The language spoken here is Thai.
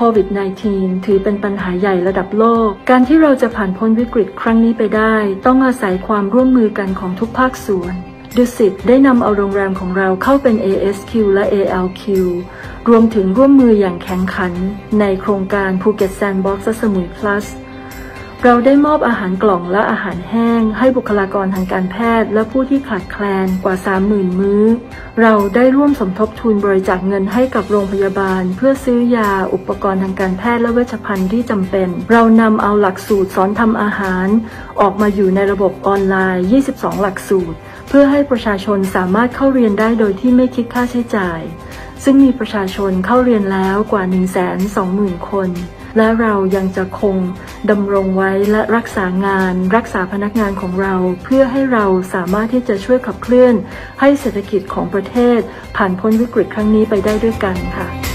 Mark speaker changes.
Speaker 1: โควิด -19 ถือเป็นปัญหาใหญ่ระดับโลกการที่เราจะผ่านพ้นวิกฤตครั้งนี้ไปได้ต้องอาศัยความร่วมมือกันของทุกภาคส่วนดุสิตได้นำเอาโรงแรมของเราเข้าเป็น ASQ และ ALQ รวมถึงร่วมมืออย่างแข็งขันในโครงการภูเก็ตแซนด์บ็อกซ์และสมุยพลัสเราได้มอบอาหารกล่องและอาหารแห้งให้บุคลากรทางการแพทย์และผู้ที่ขาดแคลนกว่า 30,000 มื้อเราได้ร่วมสมทบทุนบริจาคเงินให้กับโรงพยาบาลเพื่อซื้อยาอุปกรณ์ทางการแพทย์และเวชภัณฑ์ที่จำเป็นเรานำเอาหลักสูตรสอนทำอาหารออกมาอยู่ในระบบออนไลน์ 22 หลักสูตรเพื่อให้ประชาชนสามารถเข้าเรียนได้โดยที่ไม่คิดค่าใช้จ่ายซึ่งมีประชาชนเข้าเรียนแล้วกว่า 120,000 คนและเรายังจะคงดำรงไว้และรักษางานรักษาพนักงานของเราเพื่อให้เราสามารถที่จะช่วยขับเคลื่อนให้เศรษฐกิจของประเทศผ่านพ้นวิกฤตครั้งนี้ไปได้ด้วยกันค่ะ